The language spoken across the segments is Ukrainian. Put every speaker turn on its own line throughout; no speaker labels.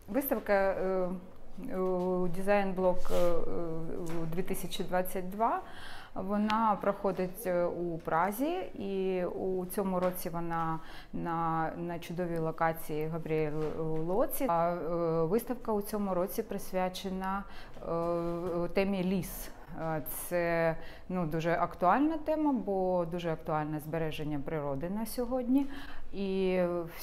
Виставка «Дизайн-блок 2022». Вона проходить у Празі, і у цьому році вона на чудовій локації Габріель Лоці. А виставка у цьому році присвячена темі ліс. Це дуже актуальна тема, бо дуже актуальне збереження природи на сьогодні. І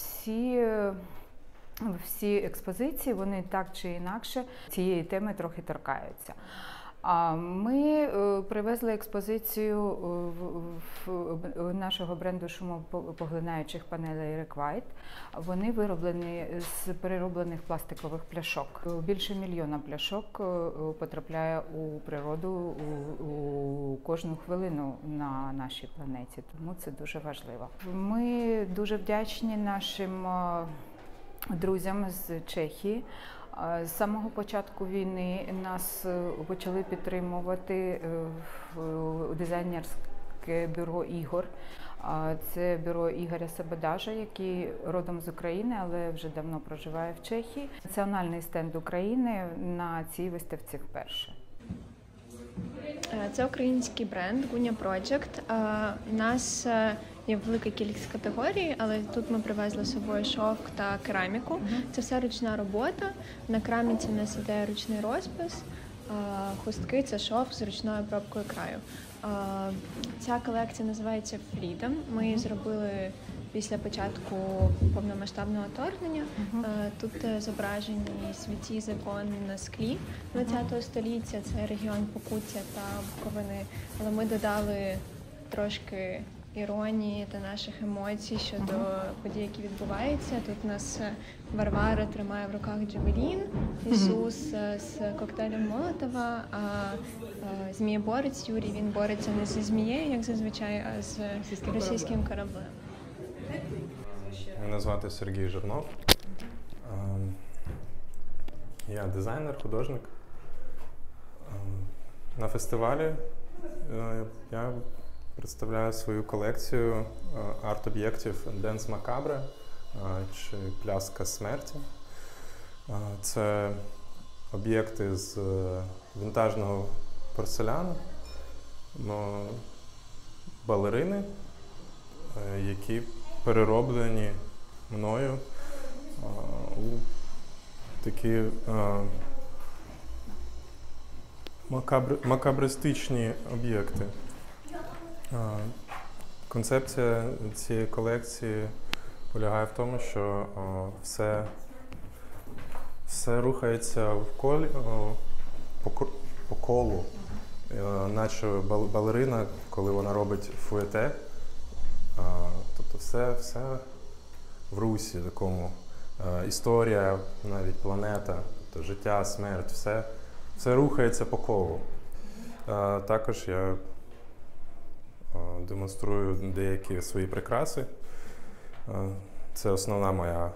всі експозиції, вони так чи інакше цієї теми трохи торкаються. Ми привезли експозицію нашого бренду шумопоглинаючих панелей REQUITE. Вони вироблені з перероблених пластикових пляшок. Більше 1 мільйона пляшок потрапляє у природу у кожну хвилину на нашій планеті, тому це дуже важливо. Ми дуже вдячні нашим друзям з Чехії. З самого початку війни нас почали підтримувати дизайнерське бюро «Ігор». Це бюро Ігоря Сабадажа, який родом з України, але вже давно проживає в Чехії. Національний стенд України на цій виставці вперше.
Це український бренд Gunya Project. У нас є велика кількість категорій, але тут ми привезли з собою шовк та кераміку. Це все ручна робота. На кераміці у нас іде ручний розпис, хустки – це шовк з ручною обробкою краю. Ця колекція називається Freedom. Ми її зробили після початку повномасштабного вторгнення. Тут зображені святі закони на склі ХХ століття, це регіон Покуття та Буковини. Але ми додали трошки іронії та наших емоцій щодо подій, які відбуваються. Тут у нас Варвара тримає в руках джавелін, Ісус з коктейлем Молотова, а змієборець Юрій, він бореться не зі змією, як зазвичай, а з російським кораблем.
Мене звати Сергій Жирнов. Я дизайнер, художник. На фестивалі я представляю свою колекцію арт-об'єктів Danse Macabre, чи Пляска смерті. Це об'єкти з вінтажного порцеляну, балерини, які перероблені мною у такі макабристичні об'єкти. Концепція цієї колекції полягає в тому, що все рухається по колу, наче балерина, коли вона робить фуете. Тобто все в русі такому. Історія, навіть планета, тобто життя, смерть, все рухається по колу. Також я демонструю деякі свої прикраси. Це основна моя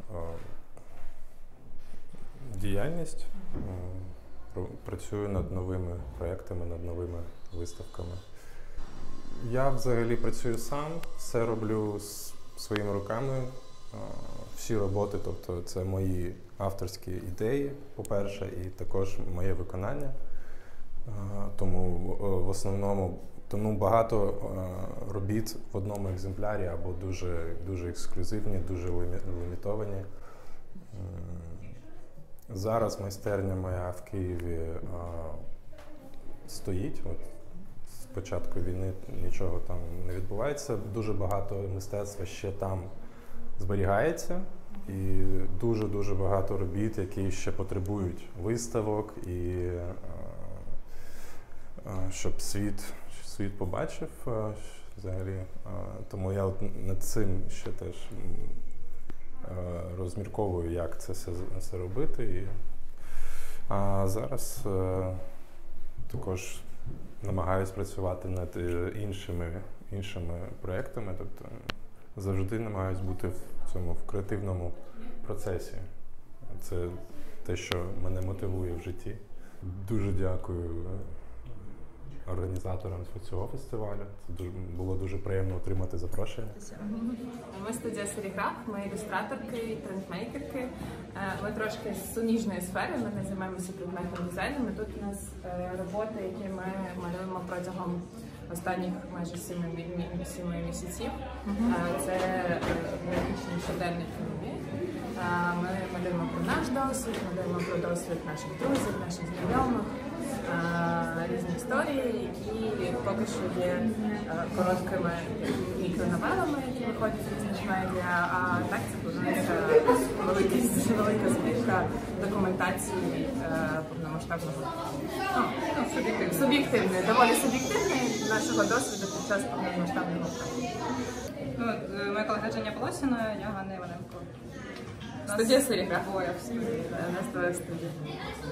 діяльність. Працюю над новими проєктами, над новими виставками. Я взагалі працюю сам, все роблю своїми руками, всі роботи, тобто це мої авторські ідеї, по-перше, і також моє виконання. Тому в основному багато робіт в одному екземплярі або дуже ексклюзивні, дуже лімітовані. Зараз майстерня моя в Києві стоїть. З початку війни нічого там не відбувається. Дуже багато мистецтва ще там зберігається. І дуже багато робіт, які ще потребують виставок, і щоб світ побачив взагалі. Тому я над цим ще теж розмірковую, як це все робити. А зараз також намагаюсь працювати над іншими проєктами, тобто завжди намагаюсь бути в цьому креативному процесі. Це те, що мене мотивує в житті. Дуже дякую організатором цього фестивалю. Це було дуже приємно отримати запрошення.
Ми студія Серіграф, ми ілюстраторки і трендмейкерки. Ми трошки з суміжної сфери, ми не займаємося предметним дизайном. І тут у нас роботи, які ми малюємо протягом останніх майже 7 місяців. Це графічні щоденники. Ми малюємо про наш досвід, малюємо про досвід наших друзів, наших знайомих, різні історії, які поки що є короткими мікроновелами, які виходять з різних медіа, а так це планується велика збірка документації повномасштабного, суб'єктивної, доволі суб'єктивної нашого досвіду під час повномасштабного вторгнення.
Моя колега Женя Полосіна, я Ганна Іваненко.
Студія Серіграф.
Двоє в студії.
У нас двоє в студії.